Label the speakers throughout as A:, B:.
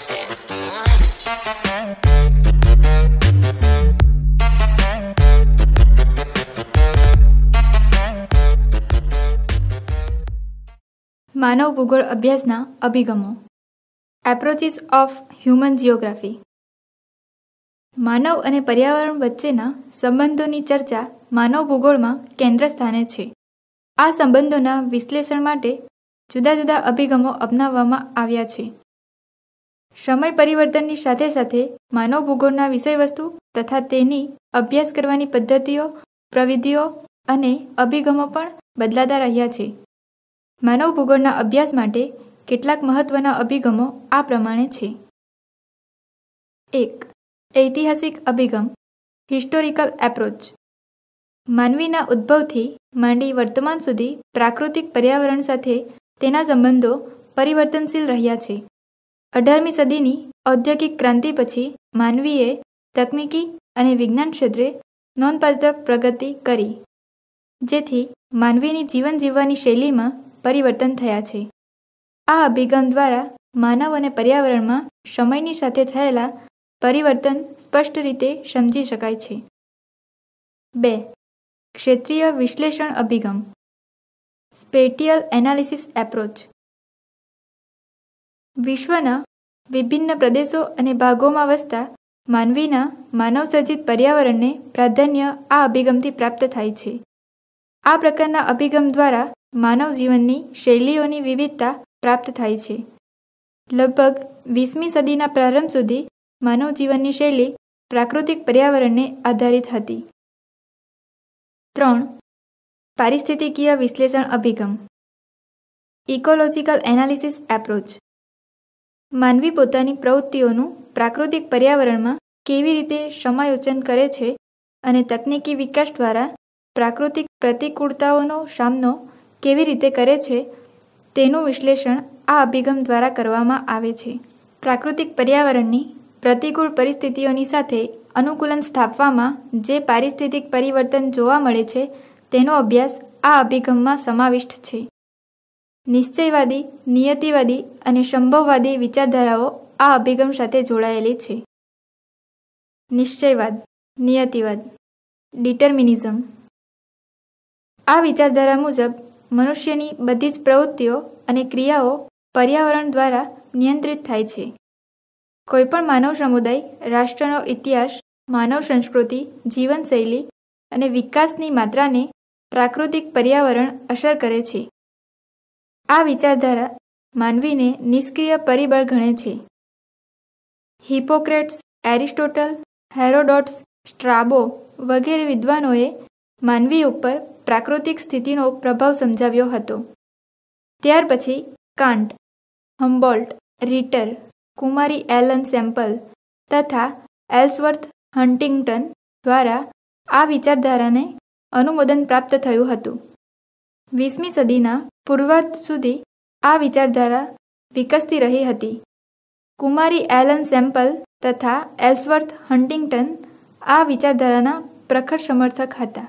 A: માનવ ભૂગોળ અભ્યાસના અભિગમો. Approaches of human geography. માનવ અને પર્યાવરણ વચ્ચેના સંબંધોની ચર્ચા માનવ ભૂગોળમાં કેન્દ્ર સ્થાને છે. આ સંબંધોના વિશ્લેષણ માટે જુદા જુદા અભિગમો અપનાવવામાં આવ્યા છે. સમય પરિવર્તનની સાથે સાથે માનવ ભૂગોળના વિષયવસ્તુ તથા તેની અભ્યાસ કરવાની પદ્ધતિઓ, પ્રવિધિઓ અને અભિગમો પણ બદલાતા રહ્યા છે. માનવ ભૂગોળના અભ્યાસ માટે કેટલાક મહત્વના અભિગમો આ પ્રમાણે છે. 1. ઐતિહાસિક અભિગમ હિસ્ટોરિકલ એપ્રોચ. માનવીના ઉદ્ભવથી માંડી વર્તમાન સુધી પ્રાકૃતિક પર્યાવરણ સાથે તેના સંબંધો પરિવર્તનશીલ રહ્યા છે. 18મી સદીની ઔદ્યોગિક ક્રાંતિ પછી માનવીએ તકનીકી અને વિજ્ઞાન ક્ષેત્રે નોંધપાત્ર પ્રગતિ કરી, જેથી માનવીની જીવન જીવવાની શૈલીમાં પરિવર્તન થયા છે. આ અભિગમ દ્વારા માનવ અને પર્યાવરણમાં સમયની સાથે થયેલા પરિવર્તન સ્પષ્ટ રીતે સમજી શકાય છે. 2. ક્ષેત્રીય વિશ્લેષણ અભિગમ સ્પેટિયલ એનાલિસિસ એપ્રોચ. વિશ્વના વિભિન્ન પ્રદેશો અને ભાગોમાં વસતા માનવીના માનવસર્જિત પર્યાવરણને પ્રાધાન્ય આ અભિગમથી પ્રાપ્ત થાય છે. આ પ્રકારના અભિગમ દ્વારા માનવ જીવનની શૈલીઓની વિવિધતા પ્રાપ્ત થાય છે. લગભગ 20મી સદીના પ્રારંભ સુધી માનવ જીવનની શૈલી પ્રાકૃતિક પર્યાવરણને આધારિત હતી. 3. પારિસ્થિતિકીય વિશ્લેષણ અભિગમ ઇકોલોજીકલ એનાલિસિસ એપ્રોચ. માનવી પોતાની પ્રવૃત્તિઓનું પ્રાકૃતિક પર્યાવરણમાં કેવી રીતે સમાયોજન કરે છે અને તકનીકી વિકાસ દ્વારા પ્રાકૃતિક પ્રતિકૂળતાઓનો સામનો કેવી રીતે કરે છે તેનું વિશ્લેષણ આ અભિગમ દ્વારા કરવામાં આવે છે. પ્રાકૃતિક પર્યાવરણની પ્રતિકૂળ પરિસ્થિતિઓની સાથે અનુકૂલન સ્થાપવામાં જે પારિસ્થિતિક પરિવર્તન જોવા મળે છે તેનો અભ્યાસ આ અભિગમમાં સમાવિષ્ટ છે. નિશ્ચયવાદી, નિયતિવાદી અને સંભવવાદી વિચારધારાઓ આ અભિગમ સાથે જોડાયેલી છે. નિશ્ચયવાદ, નિયતિવાદ, ડિટર્મિનિઝમ. આ વિચારધારા મુજબ મનુષ્યની બધી જ પ્રવૃત્તિઓ અને ક્રિયાઓ પર્યાવરણ દ્વારા નિયંત્રિત થાય છે. કોઈપણ માનવ સમુદાય, રાષ્ટ્રનો ઇતિહાસ, માનવ સંસ્કૃતિ, જીવનશૈલી અને વિકાસની માત્રાને પ્રાકૃતિક પર્યાવરણ અસર કરે છે. આ વિચારધારા માનવીને નિષ્ક્રિય પરિબળ ગણે છે. હિપોક્રેટ્સ, એરિસ્ટોટલ, હેરોડોટ્સ, સ્ટ્રાબો વગેરે વિદ્વાનોએ માનવી ઉપર પ્રાકૃતિક સ્થિતિનો પ્રભાવ સમજાવ્યો હતો. ત્યાર પછી કાન્ટ, હમ્બોલ્ટ, રીટર, કુમારી એલન સેમ્પલ તથા એલ્સવર્થ હન્ટિંગ્ટન દ્વારા આ વિચારધારાને અનુમોદન પ્રાપ્ત થયું હતું. 20મી સદીના પૂર્વાર્ધ સુધી આ વિચારધારા વિકસતી રહી હતી. કુમારી એલન સેમ્પલ તથા એલ્સવર્થ હન્ટિંગ્ટન આ વિચારધારાના પ્રખર સમર્થક હતા.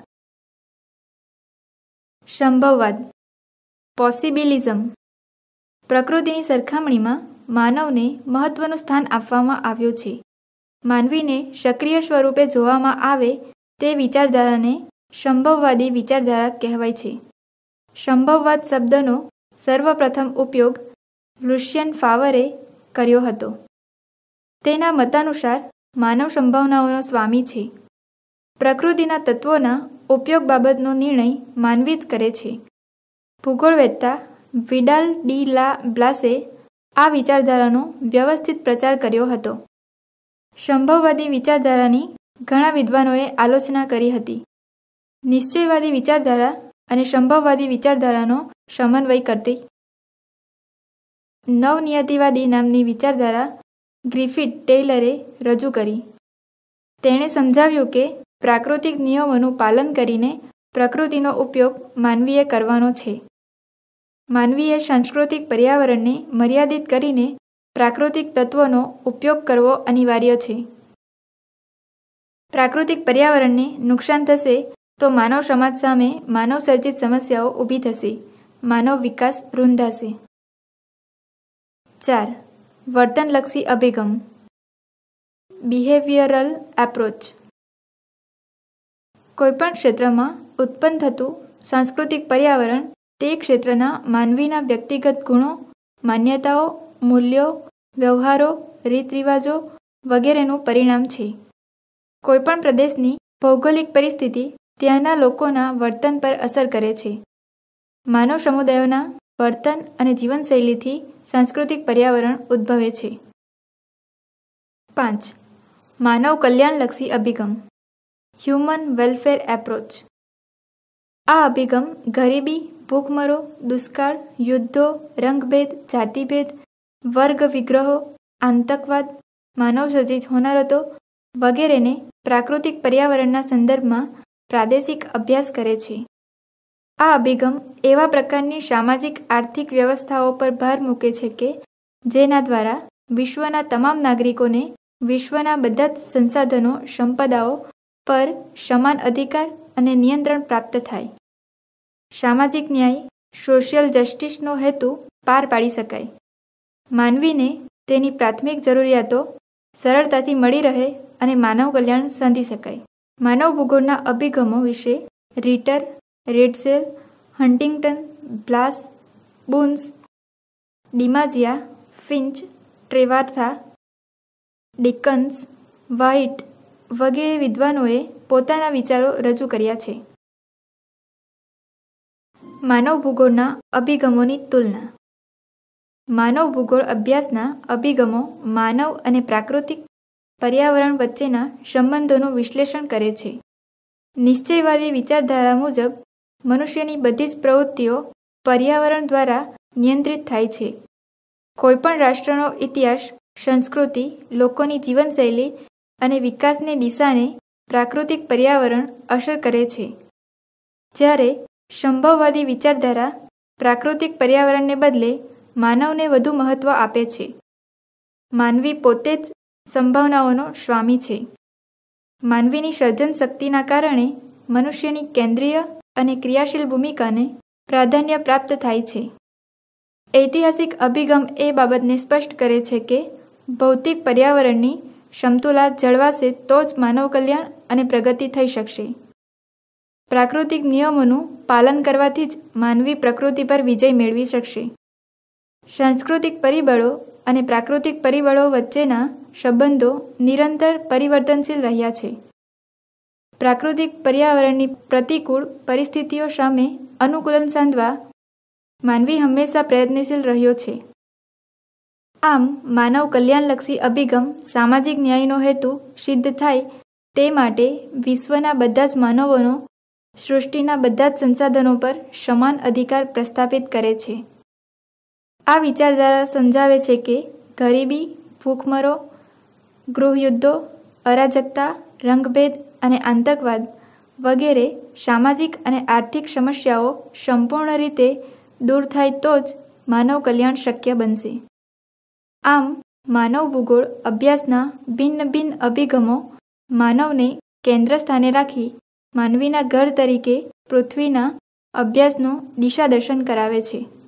A: સંભવવાદ, પોસિબિલિઝમ. પ્રકૃતિની સરખામણીમાં માનવને મહત્વનું સ્થાન આપવામાં આવ્યું છે. માનવીને સક્રિય સ્વરૂપે જોવામાં આવે તે વિચારધારાને સંભવવાદી વિચારધારા કહેવાય છે. સંભવવાદ શબ્દનો સર્વપ્રથમ ઉપયોગ લુશિયન ફાવરે કર્યો હતો. તેના મતાનુસાર માનવ સંભાવનાઓનો સ્વામી છે. પ્રકૃતિના તત્વોના ઉપયોગ બાબતનો નિર્ણય માનવી જ કરે છે. ભૂગોળવેત્તા વિડાલ ડી લા બ્લાસે આ વિચારધારાનો વ્યવસ્થિત પ્રચાર કર્યો હતો. સંભવવાદી વિચારધારાની ઘણા વિદ્વાનોએ આલોચના કરી હતી. નિશ્ચયવાદી વિચારધારા અને સંભવવાદી વિચારધારાનો સમન્વય કરતી નવનિયતિવાદી નામની વિચારધારા ગ્રિફિથ ટેલરે રજૂ કરી. તેણે સમજાવ્યું કે પ્રાકૃતિક નિયમોનું પાલન કરીને પ્રકૃતિનો ઉપયોગ માનવીએ કરવાનો છે. માનવીએ સાંસ્કૃતિક પર્યાવરણને મર્યાદિત કરીને પ્રાકૃતિક તત્વોનો ઉપયોગ કરવો અનિવાર્ય છે. પ્રાકૃતિક પર્યાવરણને નુકસાન થશે તો માનવ સમાજ સામે માનવસર્જિત સમસ્યાઓ ઊભી થશે. માનવ વિકાસ રૂંધાશે. 4. વર્તનલક્ષી અભિગમ બિહેવિયરલ એપ્રોચ. કોઈપણ ક્ષેત્રમાં ઉત્પન્ન થતું સાંસ્કૃતિક પર્યાવરણ તે ક્ષેત્રના માનવીના વ્યક્તિગત ગુણો, માન્યતાઓ, મૂલ્યો, વ્યવહારો, રીતરિવાજો વગેરેનું પરિણામ છે. કોઈપણ પ્રદેશની ભૌગોલિક પરિસ્થિતિ ત્યાંના લોકોના વર્તન પર અસર કરે છે. માનવ સમુદાયોના વર્તન અને જીવનશૈલીથી સાંસ્કૃતિક પર્યાવરણ ઉદ્ભવે છે. 5. માનવ કલ્યાણલક્ષી અભિગમ હ્યુમન વેલફેર એપ્રોચ. આ અભિગમ ગરીબી, ભૂખમરો, દુષ્કાળ, યુદ્ધો, રંગભેદ, જાતિભેદ, વર્ગ વિગ્રહો, આતંકવાદ, માનવસર્જિત હોનારતો વગેરેને પ્રાકૃતિક પર્યાવરણના સંદર્ભમાં પ્રાદેશિક અભ્યાસ કરે છે. આ અભિગમ એવા પ્રકારની સામાજિક આર્થિક વ્યવસ્થાઓ પર ભાર મૂકે છે કે જેના દ્વારા વિશ્વના તમામ નાગરિકોને વિશ્વના બધા જ સંસાધનો, સંપદાઓ પર સમાન અધિકાર અને નિયંત્રણ પ્રાપ્ત થાય. સામાજિક ન્યાય, સોશિયલ જસ્ટિસનો હેતુ પાર પાડી શકાય. માનવીને તેની પ્રાથમિક જરૂરિયાતો સરળતાથી મળી રહે અને માનવ કલ્યાણ સાધી શકાય. માનવ ભૂગોળના અભિગમો વિશે Ritter, Ratzel, Huntington, Blache, Brunhes, Demangeon, Finch, Trewartha, Dickens, White વગેરે વિદ્વાનોએ પોતાના વિચારો રજૂ કર્યા છે. માનવ ભૂગોળના અભિગમોની તુલના. માનવ ભૂગોળ અભ્યાસના અભિગમો માનવ અને પ્રાકૃતિક પર્યાવરણ વચ્ચેના સંબંધોનું વિશ્લેષણ કરે છે. નિશ્ચયવાદી વિચારધારા મુજબ મનુષ્યની બધી જ પ્રવૃત્તિઓ પર્યાવરણ દ્વારા નિયંત્રિત થાય છે. કોઈપણ રાષ્ટ્રનો ઇતિહાસ, સંસ્કૃતિ, લોકોની જીવનશૈલી અને વિકાસની દિશાને પ્રાકૃતિક પર્યાવરણ અસર કરે છે. જ્યારે સંભવવાદી વિચારધારા પ્રાકૃતિક પર્યાવરણને બદલે માનવને વધુ મહત્ત્વ આપે છે. માનવી પોતે જ સંભાવનાઓનો સ્વામી છે. માનવીની સર્જન શક્તિના કારણે મનુષ્યની કેન્દ્રીય અને ક્રિયાશીલ ભૂમિકાને પ્રાધાન્ય પ્રાપ્ત થાય છે. ઐતિહાસિક અભિગમ એ બાબતને સ્પષ્ટ કરે છે કે ભૌતિક પર્યાવરણની સમતુલા જળવાશે તો જ માનવ કલ્યાણ અને પ્રગતિ થઈ શકશે. પ્રાકૃતિક નિયમોનું પાલન કરવાથી જ માનવી પ્રકૃતિ પર વિજય મેળવી શકશે. સાંસ્કૃતિક પરિબળો અને પ્રાકૃતિક પરિબળો વચ્ચેના સંબંધો નિરંતર પરિવર્તનશીલ રહ્યા છે. પ્રાકૃતિક પર્યાવરણની પ્રતિકૂળ પરિસ્થિતિઓ સામે અનુકૂલન સાધવા માનવી હંમેશા પ્રયત્નશીલ રહ્યો છે. આમ માનવ કલ્યાણલક્ષી અભિગમ સામાજિક ન્યાયનો હેતુ સિદ્ધ થાય તે માટે વિશ્વના બધા જ માનવોનો સૃષ્ટિના બધા જ સંસાધનો પર સમાન અધિકાર પ્રસ્થાપિત કરે છે. આ વિચારધારા સમજાવે છે કે ગરીબી, ભૂખમરો, ગૃહયુદ્ધો, અરાજકતા, રંગભેદ અને આતંકવાદ વગેરે સામાજિક અને આર્થિક સમસ્યાઓ સંપૂર્ણ રીતે દૂર થાય તો જ માનવ કલ્યાણ શક્ય બનશે. આમ માનવ ભૂગોળ અભ્યાસના ભિન્ન ભિન્ન અભિગમો માનવને કેન્દ્ર સ્થાને રાખી માનવીના ઘર તરીકે પૃથ્વીના અભ્યાસનું દિશાદર્શન કરાવે છે.